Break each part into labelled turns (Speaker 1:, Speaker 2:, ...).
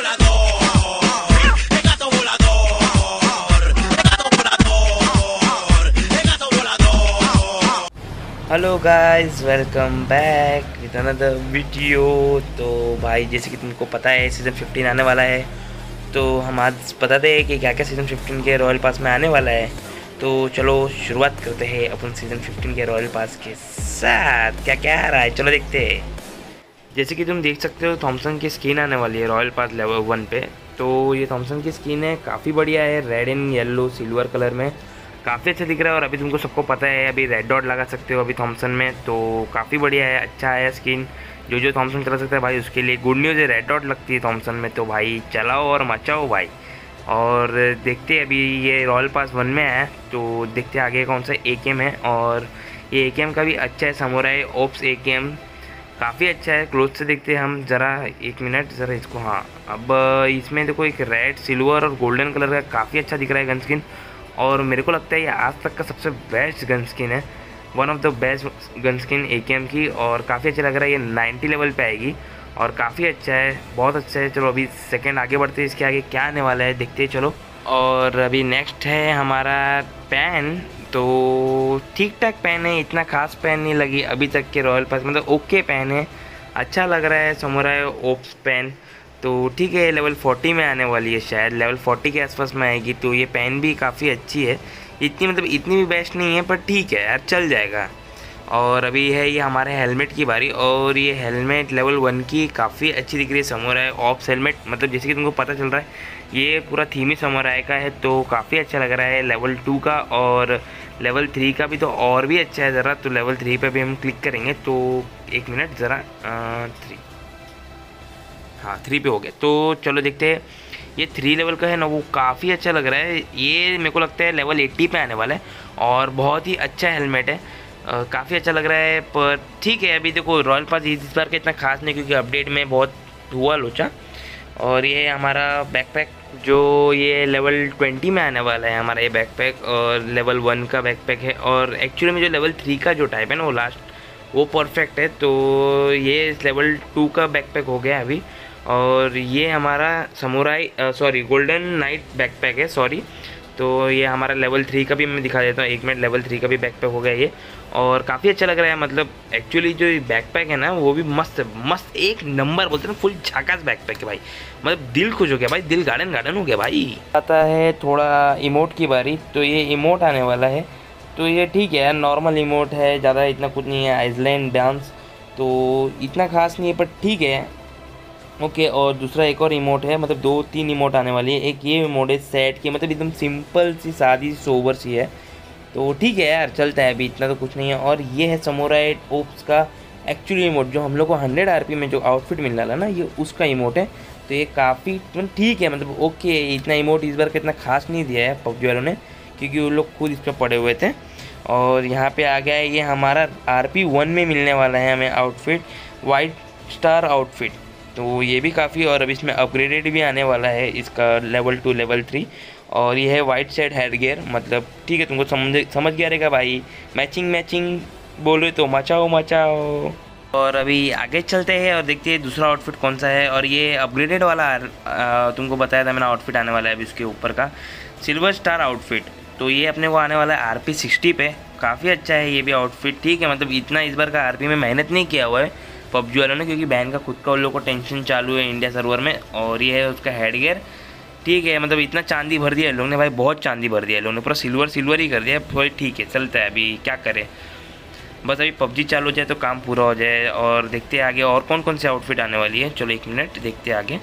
Speaker 1: Hello guys, welcome back with another video. तो भाई जैसे कि तुमको पता है सीज़न 15 आने वाला है, तो हम आज बताते हैं कि क्या क्या सीज़न 15 के रॉयल पास में आने वाला है। तो चलो शुरुआत करते हैं अपन सीज़न 15 के रॉयल पास के साथ। क्या क्या आ रहा है चलो देखते हैं। जैसे कि तुम देख सकते हो थॉमसन की स्किन आने वाली है रॉयल पास लेवल 1 पे। तो ये थॉमसन की स्किन है, काफ़ी बढ़िया है, red and yellow silver colour में, काफ़ी अच्छा दिख रहा है। और अभी तुमको सबको पता है अभी रेड डॉट लगा सकते हो अभी थॉमसन में, तो काफ़ी बढ़िया है, अच्छा है स्किन। जो थॉमसन चला सकता है भाई उसके लिए गुड न्यूज़ है, रेड डॉट लगती है थॉमसन में, तो भाई चलाओ और मचाओ भाई। और देखते हैं अभी ये रॉयल पास 1 में है, तो देखते हैं आगे कौन सा AKM है। और ये AKM का भी अच्छा है, समुराई ओप्स AKM काफ़ी अच्छा है। क्लोज से देखते हैं हम ज़रा, एक मिनट ज़रा इसको। हाँ, अब इसमें देखो एक रेड सिल्वर और गोल्डन कलर का काफ़ी अच्छा दिख रहा है गन स्किन। और मेरे को लगता है ये आज तक का सबसे बेस्ट गन स्किन है, one of the best gun skin AKM की। और काफ़ी अच्छा लग रहा है, ये 90 लेवल पे आएगी और काफ़ी अच्छा है, बहुत अच्छा है। चलो अभी सेकंड आगे बढ़ते हैं, इसके आगे क्या आने वाला है देखते हैं चलो। और अभी नेक्स्ट है हमारा पैन। तो ठीक ठाक पैन है, इतना खास पैन नहीं लगी अभी तक के रॉयल पास, मतलब ओके पैन है, अच्छा लग रहा है समुराई ओप्स पैन। तो ठीक है, लेवल 40 में आने वाली है, शायद लेवल 40 के आसपास में आएगी। तो ये पेन भी काफ़ी अच्छी है, इतनी मतलब इतनी भी बेस्ट नहीं है पर ठीक है यार, चल जाएगा। और अभी है ये हमारे हेलमेट की बारी, और ये हेलमेट लेवल 1 की काफ़ी अच्छी दिख रही है, समुराई ऑप्स हेलमेट। मतलब जैसे कि तुमको पता चल रहा है ये पूरा थीम ही समुराई का है, तो काफ़ी अच्छा लग रहा है लेवल 2 का। और लेवल 3 का भी तो और भी अच्छा है ज़रा, तो लेवल 3 पे भी हम क्लिक करेंगे। तो एक मिनट ज़रा, 3, हाँ 3 पे हो गया। तो चलो देखते हैं, ये 3 लेवल का है ना, वो काफ़ी अच्छा लग रहा है। ये मेरे को लगता है लेवल 80 पे आने वाला है और बहुत ही अच्छा हेलमेट है, काफ़ी अच्छा लग रहा है। पर ठीक है, अभी देखो रॉयल पास इस बार का इतना खास नहीं, क्योंकि अपडेट में बहुत हुआ लोचा। और ये हमारा बैकपैक जो ये लेवल 20 में आने वाला है हमारा ये बैकपैक, और लेवल 1 का बैकपैक है। और एक्चुअली में जो लेवल 3 का जो टाइप है ना वो लास्ट, वो परफेक्ट है। तो ये लेवल 2 का बैकपैक हो गया अभी। और ये हमारा samurai sorry golden knight backpack है, सॉरी। तो ये हमारा लेवल 3 का भी मैं दिखा देता हूँ, एक मिनट। लेवल 3 का भी बैकपैक हो गया ये, और काफ़ी अच्छा लग रहा है। मतलब एक्चुअली जो बैकपैक है ना वो भी मस्त मस्त एक नंबर, बोलते हैं ना, फुल झाकास बैकपैक है भाई। मतलब दिल खुश हो गया भाई, दिल गार्डन गार्डन हो गया भाई। आता है थोड़ा इमोट की बारी, तो ये इमोट आने वाला है। तो ये ठीक है यार, नॉर्मल इमोट है, ज़्यादा इतना कुछ नहीं है। आइसलैंड डांस तो इतना खास नहीं है पर ठीक है, ओके। और दूसरा एक और इमोट है, मतलब 2-3 इमोट आने वाली है। एक ये इमोट है सेट की, मतलब एकदम सिंपल सी सादी सोबर सी है, तो ठीक है यार, चलता है, अभी इतना तो कुछ नहीं है। और ये है समुराई ओप्स का एक्चुअली इमोट, जो हम लोग को 100 RP में जो आउटफिट मिलने वाला ना, ये उसका इमोट है। तो ये काफ़ी मतलब ठीक है, मतलब ओके। इतना इमोट इस बार का इतना खास नहीं दिया है पबजी वालों ने, क्योंकि वो लोग खुद इस पर पड़े हुए थे। और यहाँ पे आ गया है ये हमारा RP 1 में मिलने वाला है हमें आउटफिट, वाइट स्टार आउटफिट। तो ये भी काफ़ी, और अभी इसमें अपग्रेडेड भी आने वाला है इसका लेवल 2 लेवल 3। और ये है वाइट सेट हेड गियर, मतलब ठीक है, तुमको समझ गया रहेगा भाई। मैचिंग बोले तो मचाओ मचाओ। और अभी आगे चलते हैं और देखते हैं दूसरा आउटफिट कौन सा है। और ये अपग्रेडेड वाला तुमको बताया था मैंने, आउटफिट आने वाला है अभी इसके ऊपर का, सिल्वर स्टार आउटफिट। तो ये अपने को आने वाला है RP 60 पे, काफ़ी अच्छा है ये भी आउटफिट, ठीक है। मतलब इतना इस बार का RP में मेहनत नहीं किया हुआ है पबजी वालों ने, क्योंकि बैन का खुद का उन लोगों को टेंशन चालू है इंडिया सर्वर में। और ये है उसका हेड गियर, ठीक है। मतलब इतना चांदी भर दिया है लोगों ने भाई, बहुत चांदी भर दिया है लोगों ने, पूरा सिल्वर ही कर दिया है। ठीक है, चलता है, अभी क्या करें, बस अभी पबजी चालू हो जाए तो काम पूरा हो जाए। और देखते हैं आगे और कौन कौन से आउटफिट आने वाली है, चलो एक मिनट देखते हैं आगे।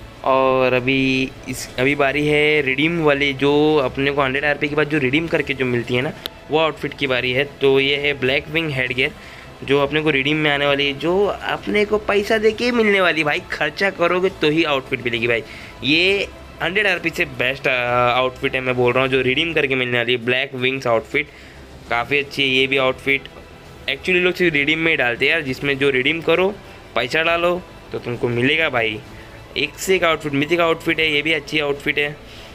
Speaker 1: और अभी बारी है रिडीम वाली, जो अपने को 100 RP के बाद जो रिडीम करके जो मिलती है ना, वो आउटफिट की बारी है। तो ये है ब्लैक विंग हेड गियर, जो अपने को रिडीम में आने वाली है, जो अपने को पैसा दे के मिलने वाली भाई, खर्चा करोगे तो ही आउटफिट मिलेगी भाई। ये 100 RP से बेस्ट आउटफिट है, मैं बोल रहा हूँ, जो रिडीम करके मिलने वाली है, ब्लैक विंग्स आउटफिट, काफ़ी अच्छी है ये भी आउटफिट। एक्चुअली लोग सिर्फ रिडीम में ही डालते हैं यार, जिसमें जो रिडीम करो पैसा डालो तो तुमको मिलेगा भाई। एक से एक आउटफिट, मिथिक आउटफिट है, ये भी अच्छी आउटफिट है।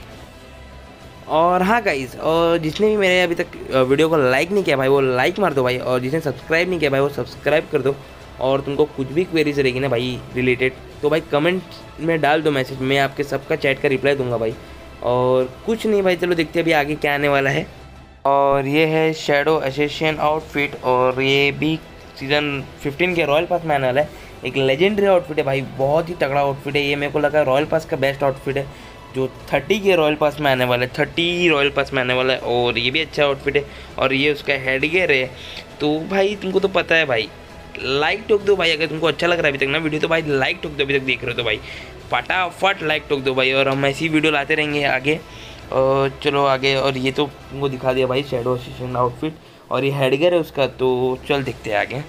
Speaker 1: और हाँ गाइस, और जिसने भी मेरे अभी तक वीडियो को लाइक नहीं किया भाई वो लाइक मार दो भाई, और जिसने सब्सक्राइब नहीं किया भाई वो सब्सक्राइब कर दो। और तुमको कुछ भी क्वेरीज रहेगी ना भाई रिलेटेड, तो भाई कमेंट में डाल दो मैसेज, मैं आपके सबका चैट का रिप्लाई दूंगा भाई। और कुछ नहीं भाई, चलो देखते हैं अभी आगे क्या आने वाला है। और ये है शैडो एसेसियन आउटफिट, और ये भी सीज़न 15 के रॉयल पास में आने वाला है। एक लेजेंडरी आउटफिट है भाई, बहुत ही तगड़ा आउटफिट है ये, मेरे को लगा रॉयल पास का बेस्ट आउटफिट है जो 30 के रॉयल पास में आने वाला है, 30 रॉयल पास में आने वाला है। और ये भी अच्छा आउटफिट है, और ये उसका हेडगियर है। तो भाई तुमको तो पता है भाई, लाइक ठोक दो भाई, अगर तुमको अच्छा लग रहा है अभी तक ना वीडियो, तो भाई लाइक ठोक दो, अभी तक देख रहे हो तो भाई फटाफट लाइक ठोक दो भाई। और हम ऐसी वीडियो लाते रहेंगे आगे। और चलो आगे, और ये तो तुमको दिखा दिया भाई शैडो एसेसियन आउटफिट, और ये हेडगियर है उसका। तो चल देखते हैं आगे।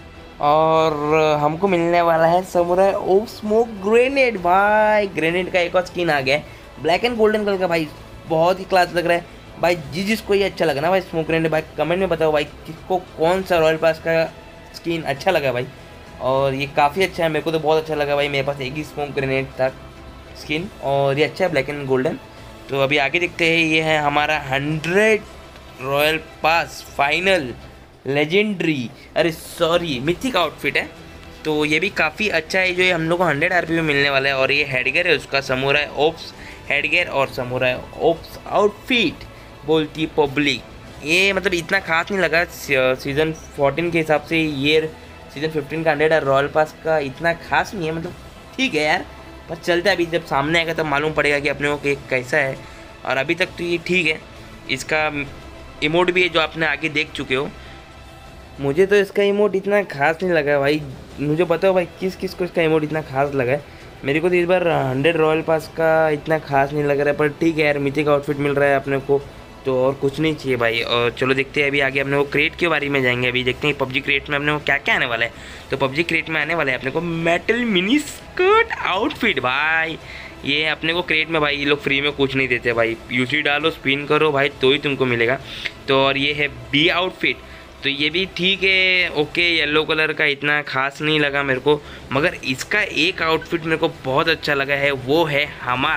Speaker 1: और हमको मिलने वाला है समुराई ऑफ स्मोक ग्रेनेड भाई, ग्रेनेड का एक और स्किन आ गया है ब्लैक एंड गोल्डन कलर का भाई, बहुत ही क्लास लग रहा है भाई। जिसको ये अच्छा लगा ना भाई स्मोक ग्रेनेड भाई, कमेंट में बताओ भाई किसको कौन सा रॉयल पास का स्किन अच्छा लगा भाई। और ये काफ़ी अच्छा है, मेरे को तो बहुत अच्छा लगा भाई, मेरे पास एक ही स्मोक ग्रेनेड था स्किन, और ये अच्छा है ब्लैक एंड गोल्डन। तो अभी आगे देखते हैं, ये है हमारा 100 रॉयल पास फाइनल लेजेंडरी, अरे सॉरी मिथिक आउटफिट है। तो ये भी काफ़ी अच्छा है, जो ये हम लोग को 100 RP में मिलने वाला है। और ये हेडगियर है उसका, समुराई ऑप्स हेडगियर और समुराई ऑप्स आउटफिट बोलती पब्लिक। ये मतलब इतना खास नहीं लगा सीज़न 14 के हिसाब से, ये सीज़न 15 का 100 रॉयल पास का इतना खास नहीं है, मतलब ठीक है यार, पर चलता है, अभी जब सामने आएगा तब मालूम पड़ेगा कि अपने को कैसा है। और अभी तक तो ये ठीक है। इसका इमोट भी है जो आपने आगे देख चुके हो, मुझे तो इसका इमोट इतना खास नहीं लगा भाई। मुझे बताओ भाई किस किस को इसका इमोट इतना खास लगा है। मेरे को तो इस बार 100 रॉयल पास का इतना खास नहीं लग रहा है, पर ठीक है यार, मिथिक आउटफिट मिल रहा है अपने को, तो और कुछ नहीं चाहिए भाई। और चलो देखते हैं अभी आगे, अपने को क्रेट के बारे में जाएंगे। अभी देखते हैं पबजी क्रेट में अपने को क्या क्या आने वाला है। तो पबजी क्रेट में आने वाला है अपने को मेटल मिनी स्कर्ट आउटफिट भाई। ये अपने को क्रेट में भाई ये लोग फ्री में कुछ नहीं देते भाई, यूसी डालो स्पिन करो भाई तो ही तुमको मिलेगा। तो और ये है बी आउटफिट, तो ये भी ठीक है, ओके, येलो कलर का इतना खास नहीं लगा मेरे को, मगर इसका एक आउटफिट मेरे को बहुत अच्छा लगा है, वो है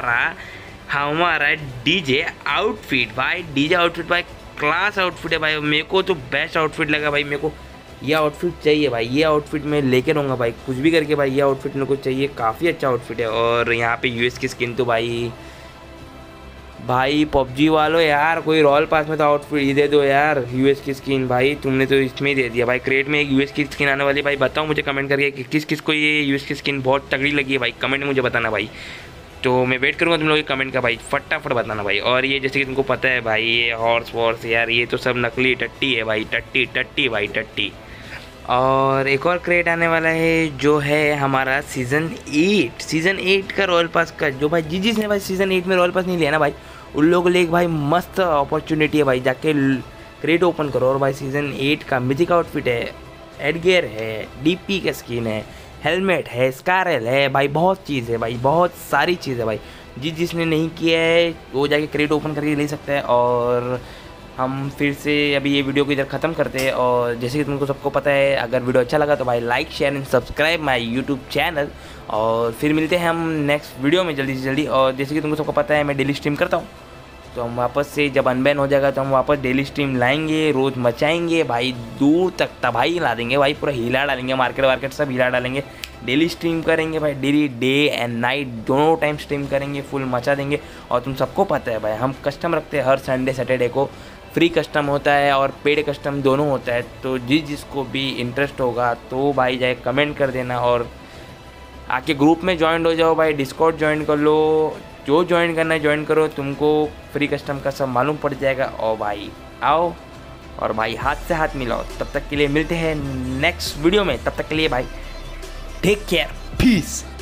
Speaker 1: हमारा डीजे आउटफिट भाई। डीजे आउटफिट भाई क्लास आउटफिट है भाई, मेरे को तो बेस्ट आउटफिट लगा भाई। मेरे को ये आउटफिट चाहिए भाई, ये आउटफिट मैं लेके रहूँगा भाई कुछ भी करके भाई, ये आउटफिट मेरे को चाहिए, काफ़ी अच्छा आउटफिट है। और यहाँ पे यूएस की स्किन तो भाई पबजी वालों यार, कोई रॉयल पास में तो आउटफिट ही दे दो यार, यूएस की स्किन भाई, तुमने तो इसमें ही दे दिया भाई। क्रेट में एक यूएस की स्किन आने वाली है भाई, बताओ मुझे कमेंट करके कि किस किस को ये यूएस की स्किन बहुत तगड़ी लगी है भाई, कमेंट में मुझे बताना भाई। तो मैं वेट करूँगा तुम लोग के कमेंट का भाई, फटाफट बताना भाई। और ये जैसे कि तुमको पता है भाई, ये हॉर्स वॉर्स यार, ये तो सब नकली टट्टी है भाई, टट्टी भाई टट्टी। और एक और क्रेट आने वाला है जो है हमारा सीज़न 8 का रॉयल पास का, जो भाई जिसने भाई सीज़न 8 में रॉयल पास नहीं लिया ना भाई, उन लोगों के लिए एक भाई मस्त अपॉर्चुनिटी है भाई, जाके क्रेट ओपन करो। और भाई सीज़न 8 का मिथिक आउटफिट है, एडगियर है, डीपी का स्किन है, हेलमेट है, स्कारल है भाई, बहुत चीज़ है भाई, बहुत सारी चीज़ है भाई। जिसने नहीं किया है वो जाके क्रेट ओपन करके ले सकता है। और हम फिर से अभी ये वीडियो को इधर ख़त्म करते हैं। और जैसे कि तुमको सबको पता है, अगर वीडियो अच्छा लगा तो भाई like share and subscribe my YouTube channel. और फिर मिलते हैं हम नेक्स्ट वीडियो में जल्दी से जल्दी। और जैसे कि तुमको सबको पता है मैं डेली स्ट्रीम करता हूँ, तो हम वापस से जब अनबैन हो जाएगा तो हम वापस डेली स्ट्रीम लाएंगे, रोज़ मचाएंगे भाई, दूर तक तबाही ला देंगे भाई, पूरा हिला डालेंगे, मार्केट सब हिला डालेंगे। डेली स्ट्रीम करेंगे भाई, डेली डे एंड नाइट दोनों टाइम स्ट्रीम करेंगे, फुल मचा देंगे। और तुम सबको पता है भाई, हम कस्टम रखते हैं हर संडे सैटरडे को, फ्री कस्टम होता है और पेड कस्टम दोनों होता है। तो जिसको भी इंटरेस्ट होगा तो भाई जाए कमेंट कर देना, और आके ग्रुप में ज्वाइन हो जाओ भाई, डिस्कॉर्ड ज्वाइन कर लो, जो ज्वाइन करना है ज्वाइन करो, तुमको फ्री कस्टम का सब मालूम पड़ जाएगा। और भाई आओ और भाई हाथ से हाथ मिलाओ। तब तक के लिए मिलते हैं नेक्स्ट वीडियो में, तब तक के लिए भाई टेक केयर, पीस।